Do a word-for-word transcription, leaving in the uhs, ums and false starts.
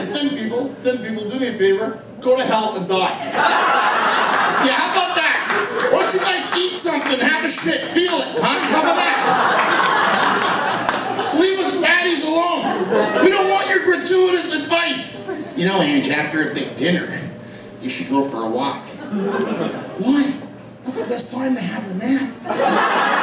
thin people, thin people, do me a favor, go to hell and die. Yeah, how about that? Why don't you guys eat something, have a shit, feel it, huh? How about that? Leave us fatties alone. We don't want your gratuitous advice. You know, Ange, after a big dinner, you should go for a walk. Why? That's the best time to have a nap.